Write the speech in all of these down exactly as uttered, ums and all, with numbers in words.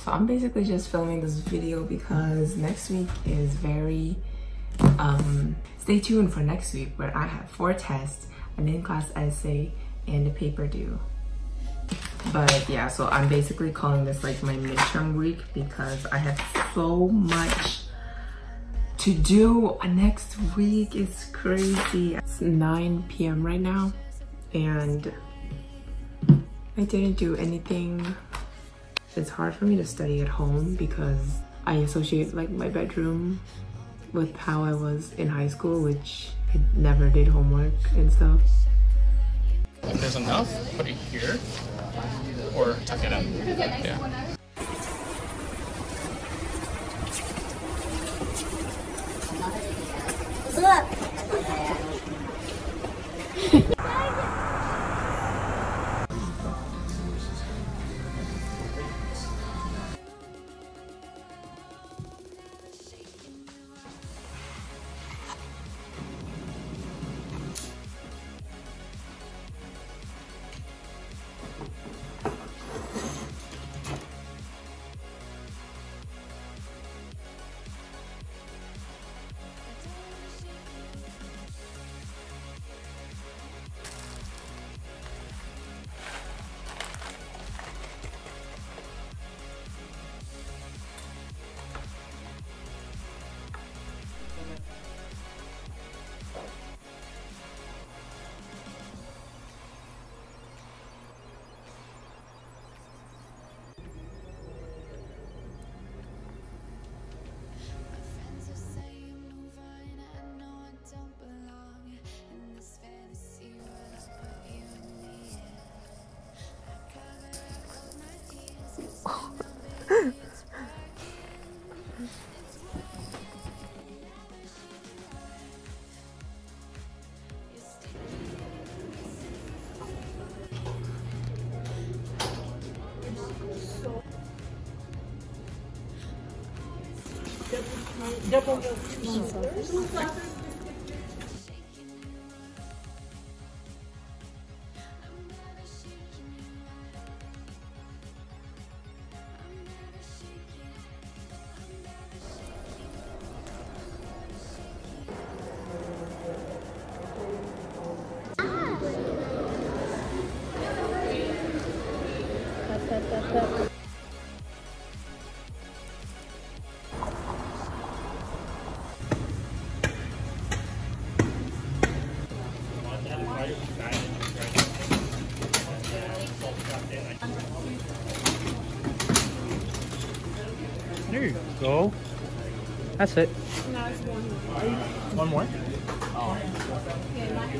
So I'm basically just filming this video because next week is very, um, stay tuned for next week where I have four tests, an in-class essay, and a paper due. But yeah, so I'm basically calling this like my midterm week because I have so much to do next week. It's crazy. It's nine p m right now and I didn't do anything. It's hard for me to study at home because I associate like my bedroom with how I was in high school, which I never did homework and stuff. If there's enough, put it here or tuck it in. Yeah. Look. Double There you go. That's it. No, it's one more. One more? Oh. Yeah,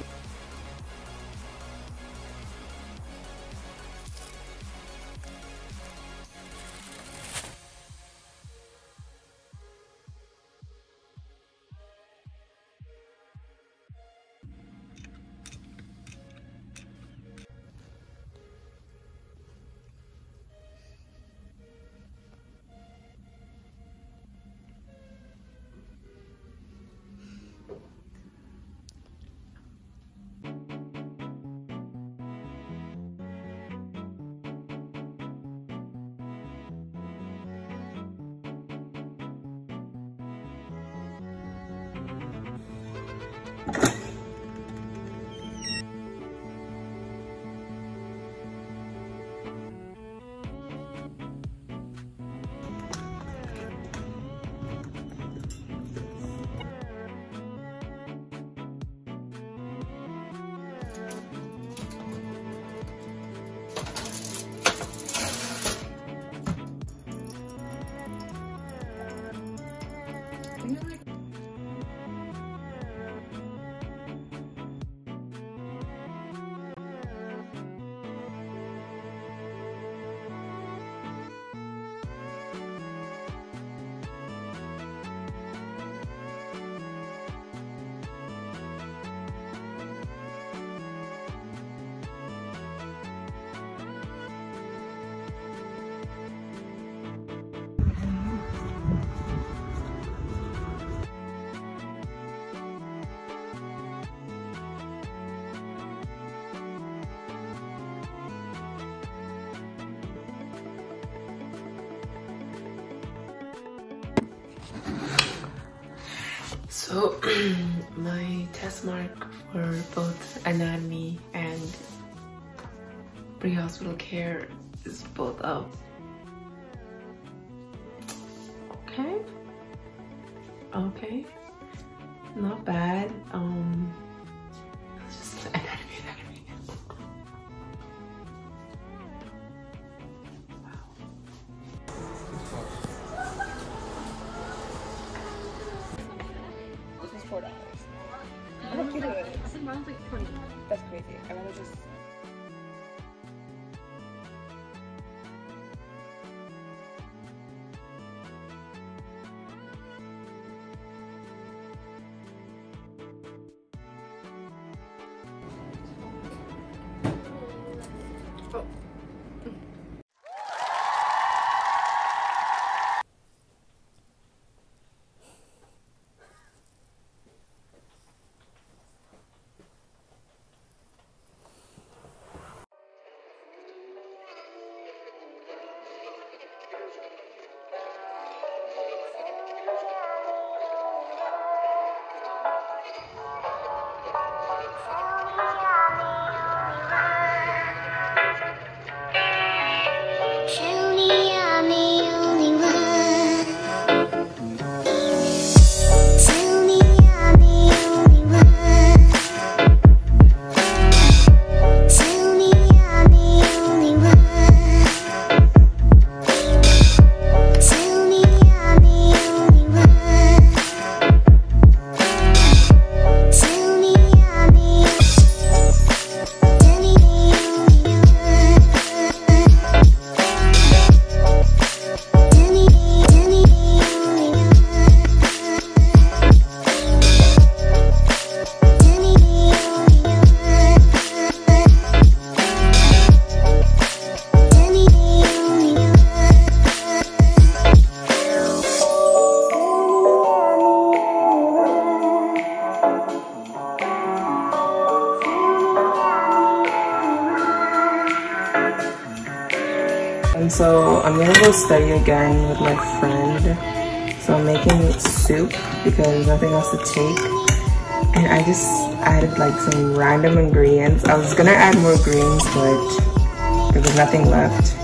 So my test mark for both anatomy and pre-hospital care is both up. Okay. Okay. Not bad. Um it's just anatomy, anatomy. This is four dollars. I hope you do it. I think mine's like twenty. That's crazy. I want to just. Oh. And so I'm gonna go study again with my friend. So I'm making soup because nothing else to take. And I just added like some random ingredients. I was gonna add more greens, but there was nothing left.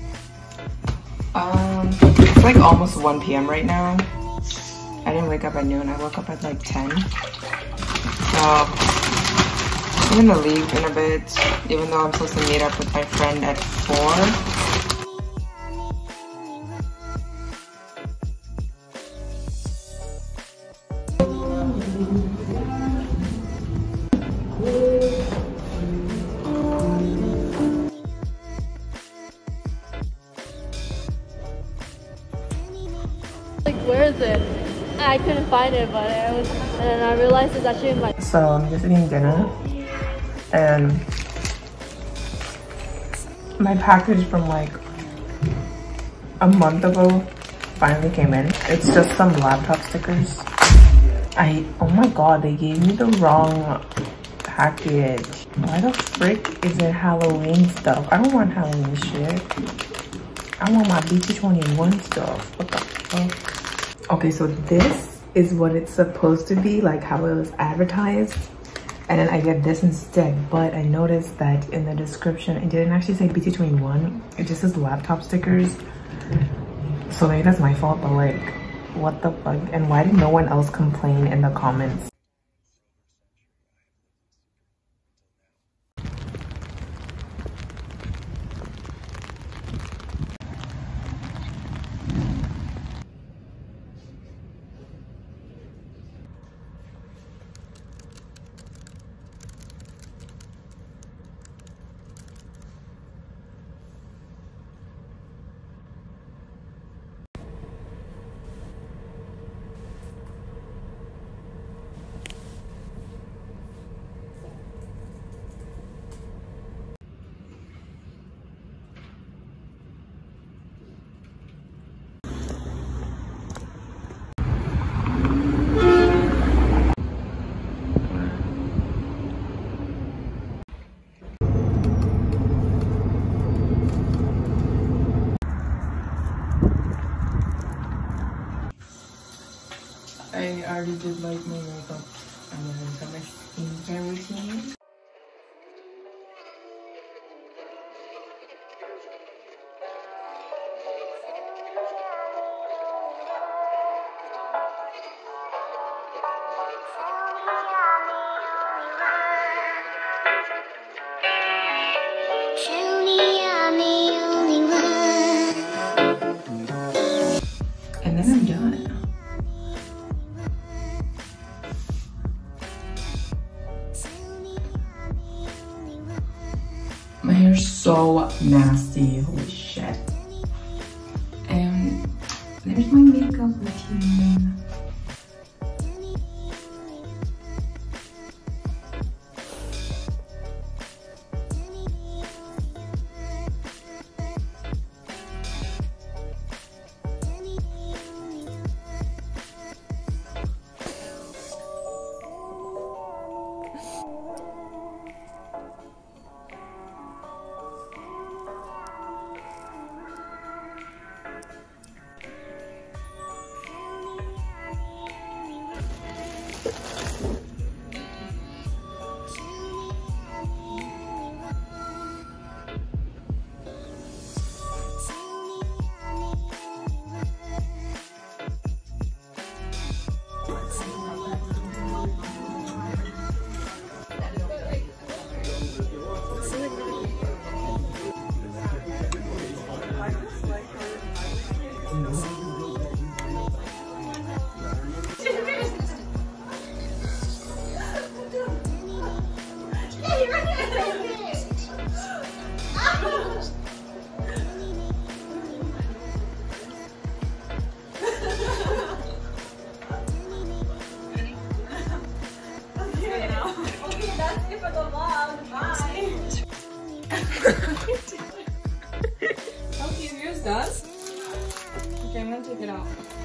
Um, it's like almost one P M right now. I didn't wake up at noon, I woke up at like ten. So I'm gonna leave in a bit, even though I'm supposed to meet up with my friend at four. Like, where is it? I couldn't find it, but I was, and then I realized it's actually in my. So I'm just eating dinner, and my package from like a month ago finally came in. It's just some laptop stickers. I, oh my god, they gave me the wrong package. Why the frick is it Halloween stuff? I don't want Halloween shit. I want my B T twenty-one stuff. What the fuck? Okay, so this is what it's supposed to be, like how it was advertised. And then I get this instead, but I noticed that in the description, it didn't actually say B T twenty-one. It just says laptop stickers. So maybe that's my fault, but like, what the fuck? And why did no one else complain in the comments? already did like my makeup. I'm gonna start my skincare routine. And then I'm done. My hair's so nasty, holy shit. And there's my makeup routine. Okay, yours does. Okay, I'm gonna take it out.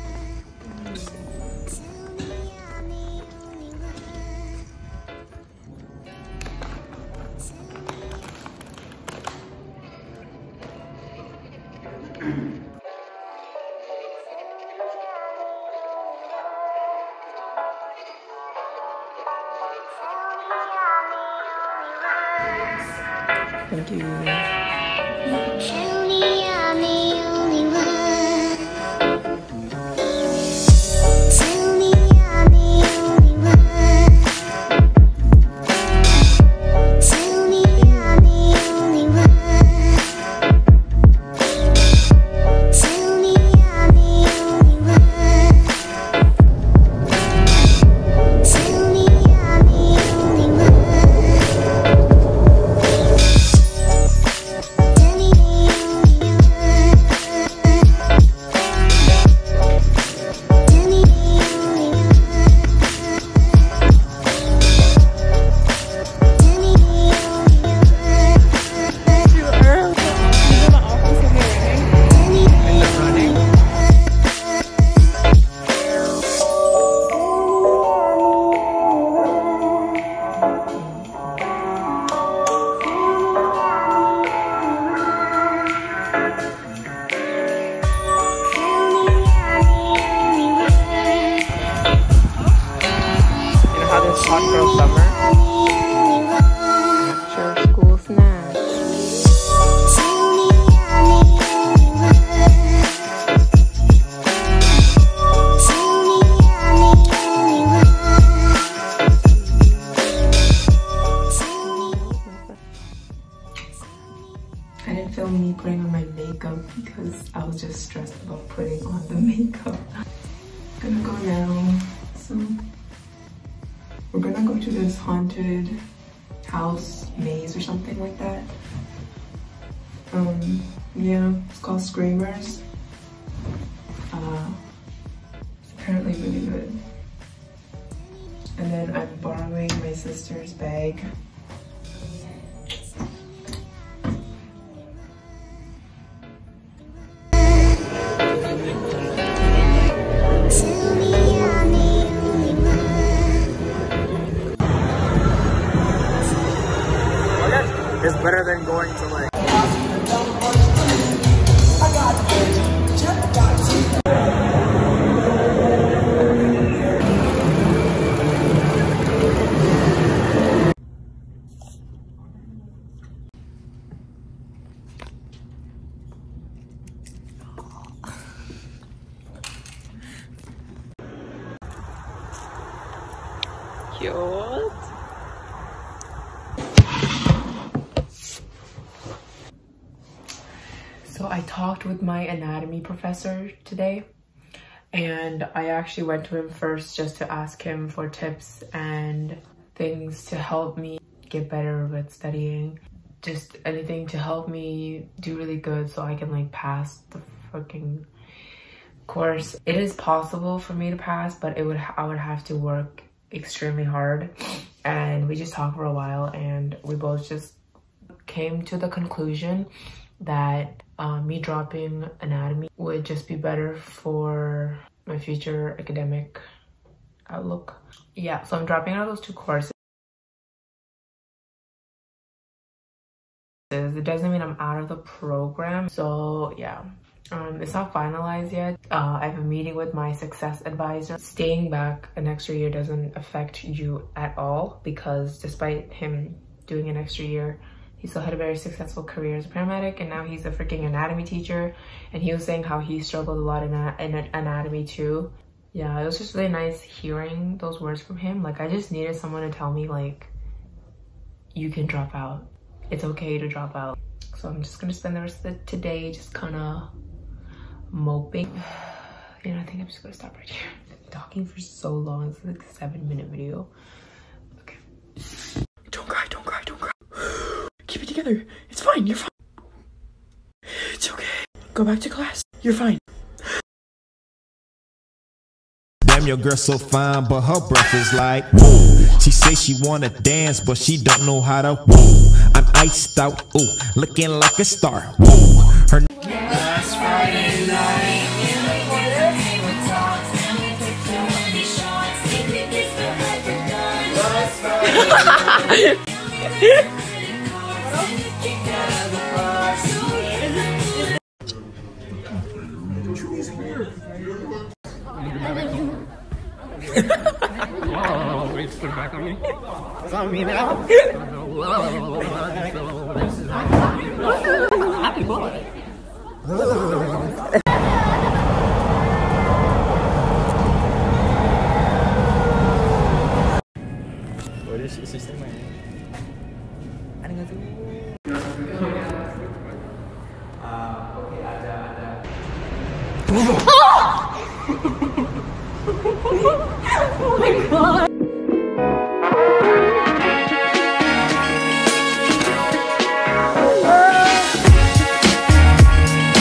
Thank you. Tell me I'm the only one. Tell me I'm the only one. Tell me I'm the only one. Tell me I'm the only one. Tell me I'm the only one. Hot girl summer. Sure, school snacks. I didn't film me putting on my makeup because I was just stressed about putting on the makeup. I'm gonna go now. So we're gonna go to this haunted house maze or something like that. Um, yeah, it's called Screamers. Uh, it's apparently really good. And then I'm borrowing my sister's bag. It's better than going to like cute. So I talked with my anatomy professor today, and I actually went to him first just to ask him for tips and things to help me get better with studying. Just anything to help me do really good so I can like pass the freaking course. It is possible for me to pass, but it would I would have to work extremely hard. And we just talked for a while, and we both just came to the conclusion that uh, me dropping anatomy would just be better for my future academic outlook. Yeah, so I'm dropping out of those two courses. It doesn't mean I'm out of the program. So yeah, um, it's not finalized yet. Uh, I have a meeting with my success advisor. Staying back an extra year doesn't affect you at all, because despite him doing an extra year, he still had a very successful career as a paramedic, and now he's a freaking anatomy teacher. And he was saying how he struggled a lot in, in anatomy too. Yeah, it was just really nice hearing those words from him. Like, I just needed someone to tell me, like, you can drop out. It's okay to drop out. So I'm just gonna spend the rest of the today just kind of moping. You know, I think I'm just gonna stop right here. I'm talking for so long. It's like a seven minute video. Okay. Don't cry, don't cry, don't cry. Keep it together. It's fine, you're fine. It's okay. Go back to class. You're fine. Damn, your girl so fine, but her breath is like whoa. She say she wanna dance, but she don't know how to whoa. I'm iced out, ooh, looking like a star. Whoa. Her last Friday night in the corner, we talked and we took too many shots. Think we kissed the hyperdone. Last Friday night. Oh, wait, put it back on me. It's on me now. Happy boy. What is she saying? Ah, okay, ada, ada.